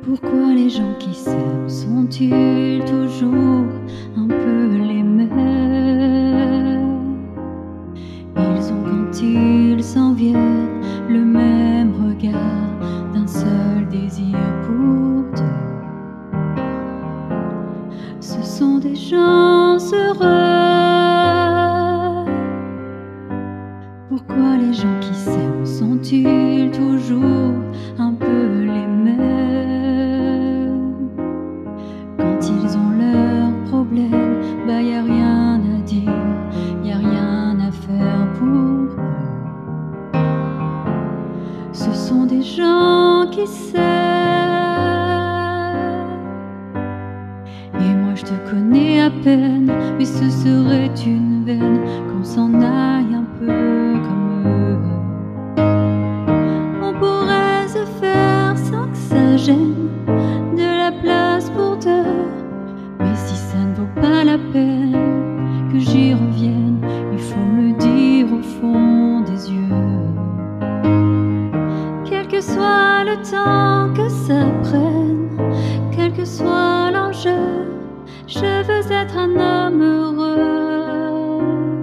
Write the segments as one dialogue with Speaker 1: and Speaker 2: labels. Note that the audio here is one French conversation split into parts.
Speaker 1: Pourquoi les gens qui s'aiment sont-ils toujours un peu les mêmes? Ils ont quand ils s'en viennent le même regard, d'un seul désir pour deux. Ce sont des gens heureux. Pourquoi les gens qui s'aiment sont-ils toujours un peu les mêmes? Quand ils ont leurs problèmes, bah y a rien à dire, y a rien à faire pour eux. Ce sont des gens qui s'aiment. Et moi je te connais à peine, mais ce serait une veine qu'on s'en aille un peu comme eux. On pourrait se faire sans que ça gêne, de la place pour deux. Mais si ça ne vaut pas la peine que j'y revienne, il faut me le dire au fond des yeux. Quel que soit le temps que ça prenne, quel que soit l'enjeu, je veux être un homme heureux.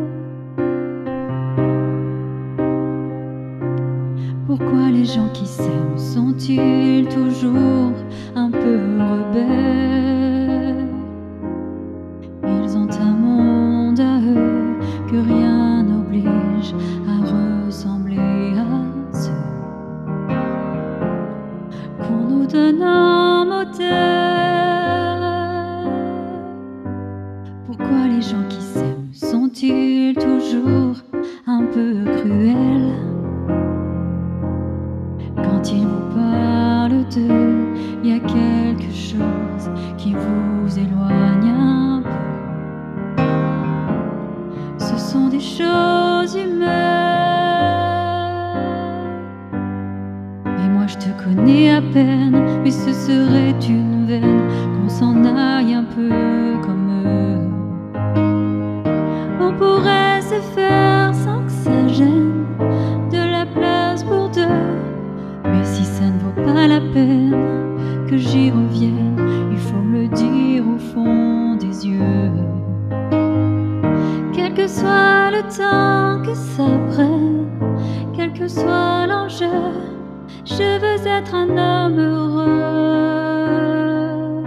Speaker 1: Pourquoi les gens qui s'aiment sont-ils toujours un peu rebelles? Ils ont un monde à eux que rien n'oblige à ressembler à ceux qu'on nous donne en modèle. Pourquoi les gens qui s'aiment sont-ils toujours un peu cruels? Quand ils vous parlent d'eux, il y a quelque chose qui vous éloigne un peu. Ce sont des choses humaines. Et moi je te connais à peine, mais ce serait une veine qu'on s'en aille un peu comme eux. On pourrait se faire sans que ça gêne, de la place pour deux. Mais si ça ne vaut pas la peine que j'y revienne, il faut me le dire au fond des yeux. Quel que soit le temps que ça prenne, quel que soit l'enjeu, je veux être un homme heureux.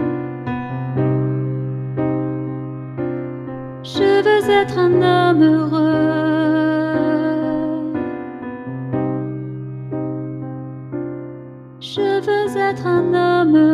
Speaker 1: Je veux être un homme heureux. Je veux être un homme heureux.